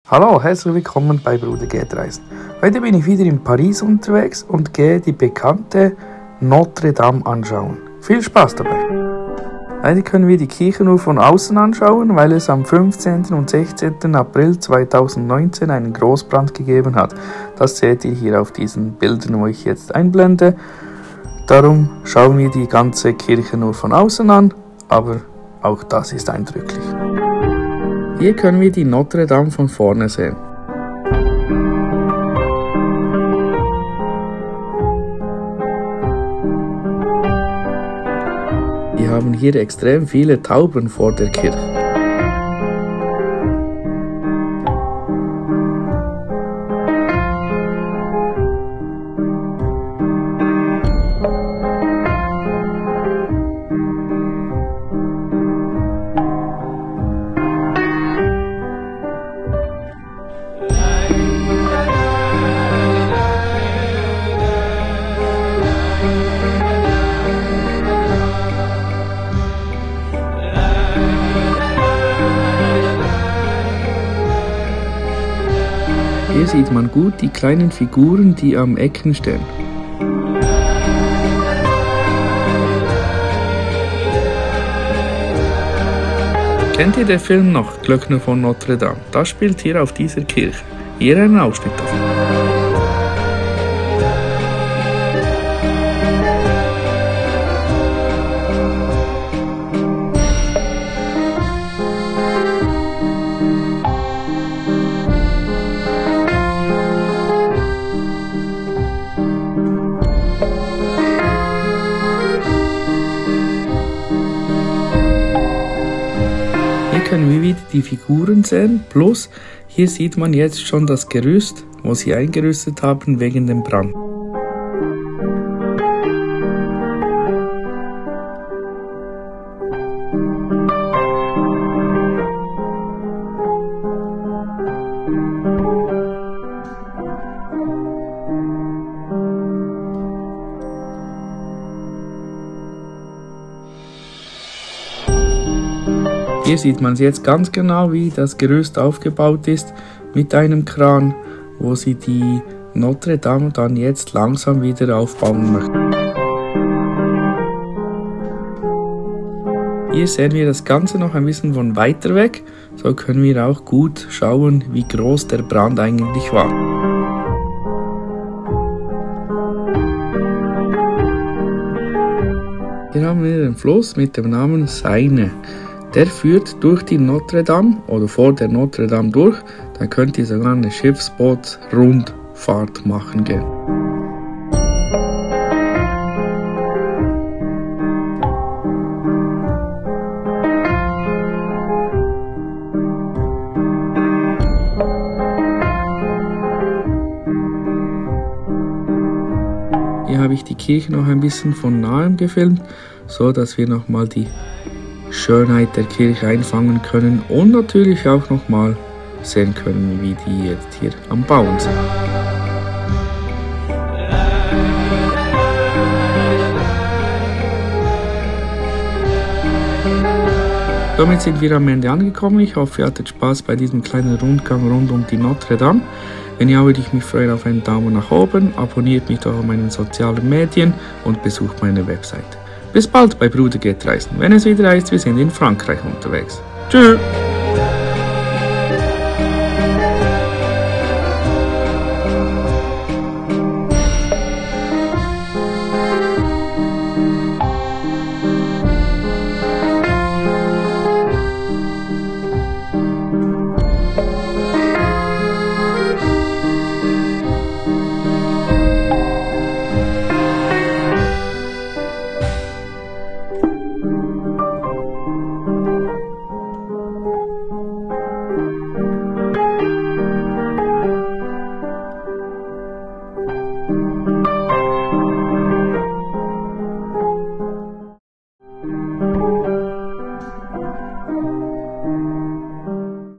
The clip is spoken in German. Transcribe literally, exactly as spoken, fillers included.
Hallo, herzlich willkommen bei Bruder geht reisen. Heute bin ich wieder in Paris unterwegs und gehe die bekannte Notre Dame anschauen. Viel Spaß dabei! Heute können wir die Kirche nur von außen anschauen, weil es am fünfzehnten und sechzehnten April zweitausendneunzehn einen Großbrand gegeben hat. Das seht ihr hier auf diesen Bildern, wo ich jetzt einblende. Darum schauen wir die ganze Kirche nur von außen an, aber auch das ist eindrücklich. Hier können wir die Notre Dame von vorne sehen. Wir haben hier extrem viele Tauben vor der Kirche. Hier sieht man gut die kleinen Figuren, die am Ecken stehen. Kennt ihr den Film noch, Glöckner von Notre Dame? Das spielt hier auf dieser Kirche. Hier ein Ausschnitt davon. Hier können wir wieder die Figuren sehen, plus hier sieht man jetzt schon das Gerüst, wo sie eingerüstet haben wegen dem Brand. Hier sieht man jetzt ganz genau, wie das Gerüst aufgebaut ist mit einem Kran, wo sie die Notre Dame dann jetzt langsam wieder aufbauen möchten. Hier sehen wir das Ganze noch ein bisschen von weiter weg, so können wir auch gut schauen, wie groß der Brand eigentlich war. Hier haben wir den Fluss mit dem Namen Seine. Der führt durch die Notre Dame oder vor der Notre Dame durch. Da könnt ihr sogar eine Schiffsboot-Rundfahrt machen gehen. Hier habe ich die Kirche noch ein bisschen von nahem gefilmt, so dass wir nochmal die Schönheit der Kirche einfangen können und natürlich auch nochmal sehen können, wie die jetzt hier am Bauen sind. Damit sind wir am Ende angekommen. Ich hoffe, ihr hattet Spaß bei diesem kleinen Rundgang rund um die Notre Dame. Wenn ja, würde ich mich freuen auf einen Daumen nach oben, abonniert mich doch auf meinen sozialen Medien und besucht meine Website. Bis bald bei Bruder geht reisen, wenn es wieder heißt, wir sind in Frankreich unterwegs. Tschüss!